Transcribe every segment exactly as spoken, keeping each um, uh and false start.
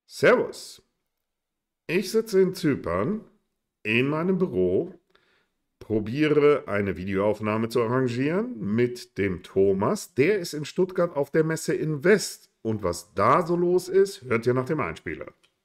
Servus. Ich sitze in Zypern in meinem Büro, probiere eine Videoaufnahme zu arrangieren mit dem Thomas. Der ist in Stuttgart auf der Messe Invest. Und was da so los ist, hört ihr nach dem Einspieler.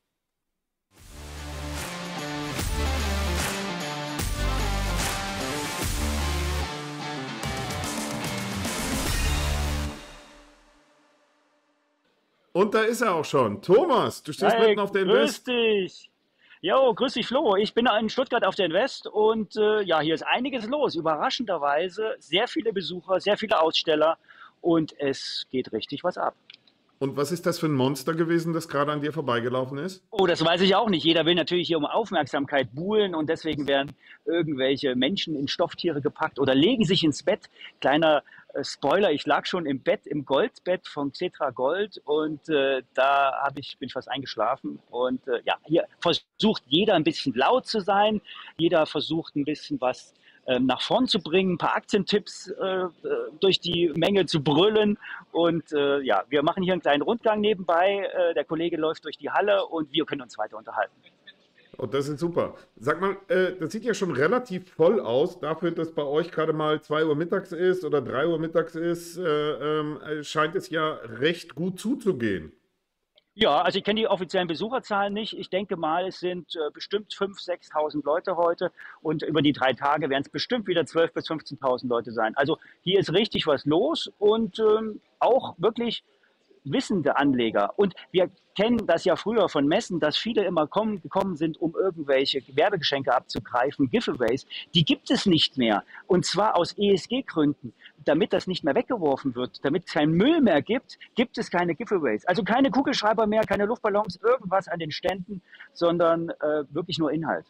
Und da ist er auch schon. Thomas, du stehst Hi, mitten auf der grüß Invest. dich. Jo, grüß dich, Flo. Ich bin in Stuttgart auf der Invest und äh, ja, hier ist einiges los. Überraschenderweise sehr viele Besucher, sehr viele Aussteller und es geht richtig was ab. Und was ist das für ein Monster gewesen, das gerade an dir vorbeigelaufen ist? Oh, das weiß ich auch nicht. Jeder will natürlich hier um Aufmerksamkeit buhlen und deswegen werden irgendwelche Menschen in Stofftiere gepackt oder legen sich ins Bett. Kleiner äh, Spoiler, ich lag schon im Bett, im Goldbett von Xetra Gold und äh, da hab ich, bin ich fast eingeschlafen. Und äh, ja, hier versucht jeder ein bisschen laut zu sein, jeder versucht ein bisschen was ähm, nach vorn zu bringen, ein paar Aktientipps äh, äh, durch die Menge zu brüllen. Und äh, ja, wir machen hier einen kleinen Rundgang nebenbei. Äh, der Kollege läuft durch die Halle und wir können uns weiter unterhalten. Oh, das ist super. Sag mal, äh, das sieht ja schon relativ voll aus, dafür, dass bei euch gerade mal zwei Uhr mittags ist oder drei Uhr mittags ist, äh, ähm, äh, scheint es ja recht gut zuzugehen. Ja, also ich kenne die offiziellen Besucherzahlen nicht. Ich denke mal, es sind äh, bestimmt fünftausend, sechstausend Leute heute und über die drei Tage werden es bestimmt wieder zwölftausend bis fünfzehntausend Leute sein. Also hier ist richtig was los und ähm, auch wirklich wissende Anleger. Und wir kennen das ja früher von Messen, dass viele immer kommen, gekommen sind, um irgendwelche Werbegeschenke abzugreifen, Giveaways. Die gibt es nicht mehr. Und zwar aus E S G-Gründen. Damit das nicht mehr weggeworfen wird, damit es keinen Müll mehr gibt, gibt es keine Giveaways. Also keine Kugelschreiber mehr, keine Luftballons, irgendwas an den Ständen, sondern äh, wirklich nur Inhalt.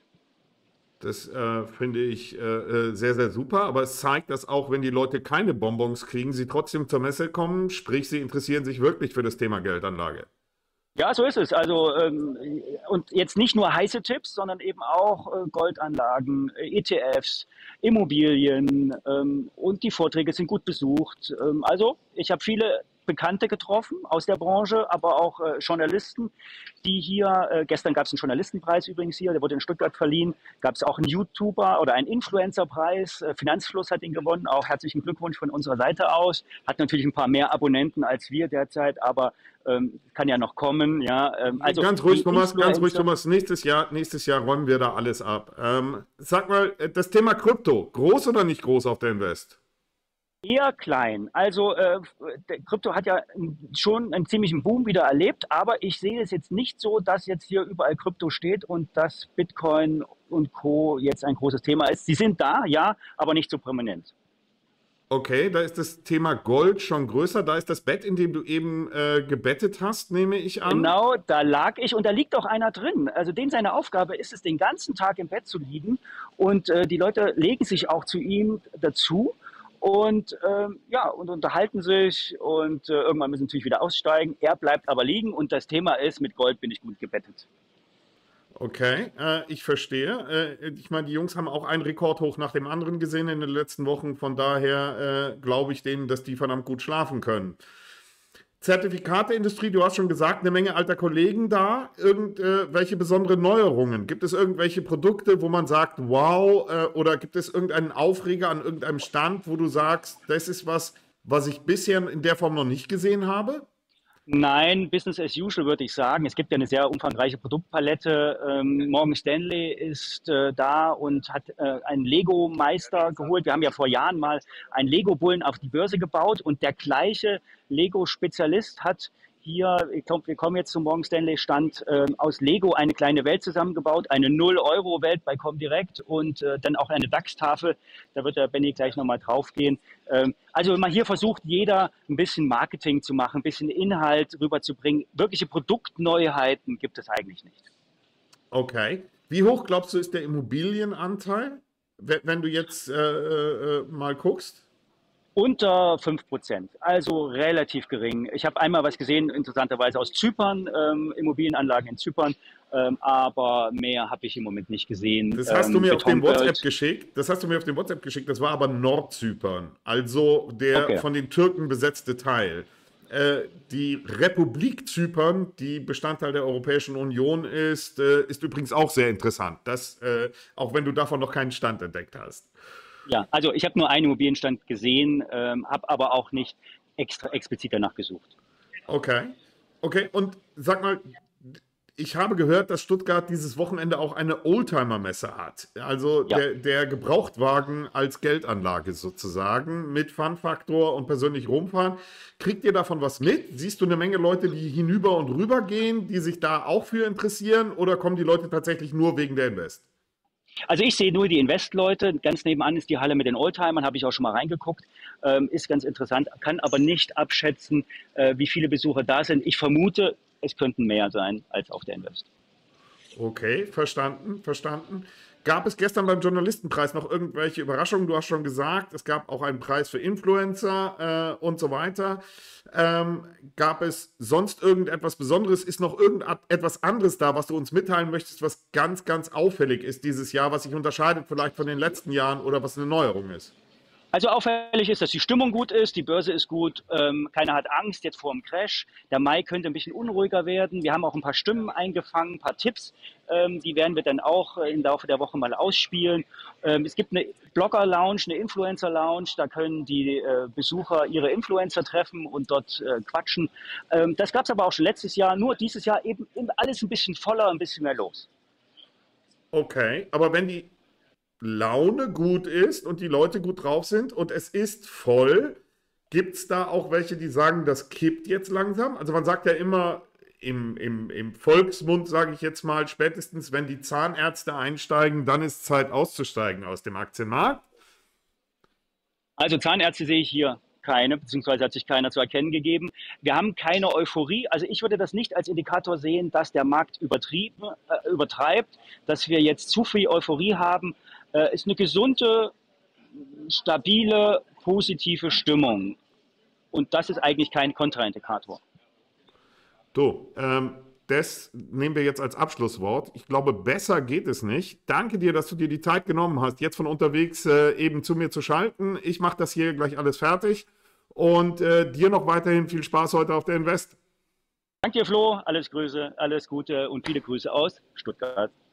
Das äh, finde ich äh, äh, sehr, sehr super, aber es zeigt, dass auch wenn die Leute keine Bonbons kriegen, sie trotzdem zur Messe kommen, sprich, sie interessieren sich wirklich für das Thema Geldanlage. Ja, so ist es. Also ähm, und jetzt nicht nur heiße Tipps, sondern eben auch äh, Goldanlagen, äh, E T Fs, Immobilien ähm, und die Vorträge sind gut besucht. Ähm, also ich habe viele Bekannte getroffen aus der Branche, aber auch äh, Journalisten, die hier, äh, gestern gab es einen Journalistenpreis übrigens hier, der wurde in Stuttgart verliehen, gab es auch einen YouTuber oder einen Influencerpreis, äh, Finanzfluss hat ihn gewonnen, auch herzlichen Glückwunsch von unserer Seite aus, hat natürlich ein paar mehr Abonnenten als wir derzeit, aber ähm, kann ja noch kommen, ja. Ähm, also Ganz ruhig, die Thomas, ganz ruhig, Influencer, Thomas. Nächstes Jahr, nächstes Jahr räumen wir da alles ab. Ähm, sag mal, äh, das Thema Krypto, groß oder nicht groß auf der Invest? eher klein. Also äh, der Krypto hat ja schon einen ziemlichen Boom wieder erlebt, aber ich sehe es jetzt nicht so, dass jetzt hier überall Krypto steht und dass Bitcoin und Co. jetzt ein großes Thema ist. Sie sind da, ja, aber nicht so prominent. Okay, da ist das Thema Gold schon größer. Da ist das Bett, in dem du eben äh, gebettet hast, nehme ich an. Genau, da lag ich und da liegt auch einer drin. Also den seine Aufgabe ist es, den ganzen Tag im Bett zu liegen und äh, die Leute legen sich auch zu ihm dazu und ähm, ja und unterhalten sich und äh, irgendwann müssen sie natürlich wieder aussteigen. Er bleibt aber liegen und das Thema ist, mit Gold bin ich gut gebettet. Okay, äh, ich verstehe. Äh, ich meine, die Jungs haben auch einen Rekordhoch nach dem anderen gesehen in den letzten Wochen. Von daher äh, glaube ich denen, dass die verdammt gut schlafen können. Zertifikateindustrie, du hast schon gesagt, eine Menge alter Kollegen da. Irgendwelche besonderen Neuerungen? Gibt es irgendwelche Produkte, wo man sagt, wow, äh, oder gibt es irgendeinen Aufreger an irgendeinem Stand, wo du sagst, das ist was, was ich bisher in der Form noch nicht gesehen habe? Nein, Business as usual würde ich sagen. Es gibt ja eine sehr umfangreiche Produktpalette. Ähm, Morgan Stanley ist äh, da und hat äh, einen Lego-Meister geholt. Wir haben ja vor Jahren mal einen Lego-Bullen auf die Börse gebaut und der gleiche Lego-Spezialist hat hier, ich glaube, wir kommen jetzt zum Morgan Stanley Stand, äh, aus Lego eine kleine Welt zusammengebaut, eine Null-Euro-Welt bei Comdirect und äh, dann auch eine DAX-Tafel. Da wird der Benny gleich nochmal draufgehen. Ähm, also man hier versucht jeder ein bisschen Marketing zu machen, ein bisschen Inhalt rüberzubringen. Wirkliche Produktneuheiten gibt es eigentlich nicht. Okay. Wie hoch glaubst du, ist der Immobilienanteil, wenn wenn du jetzt äh, äh, äh, mal guckst? Unter fünf Prozent, also relativ gering. Ich habe einmal was gesehen, interessanterweise aus Zypern, ähm, Immobilienanlagen in Zypern, ähm, aber mehr habe ich im Moment nicht gesehen. Das hast du Ähm, mir auf dem WhatsApp Betongold, geschickt. Das hast du mir auf dem WhatsApp geschickt. Das war aber Nordzypern, also der okay. von den Türken besetzte Teil. Äh, die Republik Zypern, die Bestandteil der Europäischen Union ist, äh, ist übrigens auch sehr interessant. Das, äh, auch wenn du davon noch keinen Stand entdeckt hast. Ja, also ich habe nur einen Immobilienstand gesehen, ähm, habe aber auch nicht extra explizit danach gesucht. Okay. Okay, und sag mal, ich habe gehört, dass Stuttgart dieses Wochenende auch eine Oldtimer-Messe hat. Also Ja, der, der Gebrauchtwagen als Geldanlage sozusagen mit Fun-Faktor und persönlich rumfahren. Kriegt ihr davon was mit? Siehst du eine Menge Leute, die hinüber und rüber gehen, die sich da auch für interessieren? Oder kommen die Leute tatsächlich nur wegen der Invest? also ich sehe nur die Invest-Leute. Ganz nebenan ist die Halle mit den Oldtimern, habe ich auch schon mal reingeguckt. Ähm, ist ganz interessant, kann aber nicht abschätzen, äh, wie viele Besucher da sind. Ich vermute, es könnten mehr sein als auf der Invest. Okay, verstanden, verstanden. Gab es gestern beim Journalistenpreis noch irgendwelche Überraschungen? Du hast schon gesagt, es gab auch einen Preis für Influencer äh, und so weiter. Ähm, gab es sonst irgendetwas Besonderes? Ist noch irgendetwas anderes da, was du uns mitteilen möchtest, was ganz, ganz auffällig ist dieses Jahr, was sich unterscheidet vielleicht von den letzten Jahren oder was eine Neuerung ist? Also auffällig ist, dass die Stimmung gut ist, die Börse ist gut, ähm, keiner hat Angst jetzt vor dem Crash. Der Mai könnte ein bisschen unruhiger werden. Wir haben auch ein paar Stimmen eingefangen, ein paar Tipps, ähm, die werden wir dann auch äh, im Laufe der Woche mal ausspielen. Ähm, es gibt eine Blogger-Lounge, eine Influencer-Lounge, da können die äh, Besucher ihre Influencer treffen und dort äh, quatschen. Ähm, das gab es aber auch schon letztes Jahr, nur dieses Jahr eben, eben alles ein bisschen voller, ein bisschen mehr los. Okay, aber wenn die Laune gut ist und die Leute gut drauf sind und es ist voll, gibt es da auch welche, die sagen, das kippt jetzt langsam? Also man sagt ja immer im, im, im Volksmund, sage ich jetzt mal, spätestens wenn die Zahnärzte einsteigen, dann ist Zeit auszusteigen aus dem Aktienmarkt. Also Zahnärzte sehe ich hier keine, beziehungsweise hat sich keiner zu erkennen gegeben. Wir haben keine Euphorie. Also ich würde das nicht als Indikator sehen, dass der Markt übertrieben, äh, übertreibt, dass wir jetzt zu viel Euphorie haben. Äh, ist eine gesunde, stabile, positive Stimmung. Und das ist eigentlich kein Kontraindikator. So, ähm, das nehmen wir jetzt als Abschlusswort. Ich glaube, besser geht es nicht. Danke dir, dass du dir die Zeit genommen hast, jetzt von unterwegs äh, eben zu mir zu schalten. Ich mache das hier gleich alles fertig und äh, dir noch weiterhin viel Spaß heute auf der Invest. Danke dir, Flo. Alles Grüße, alles Gute und viele Grüße aus Stuttgart.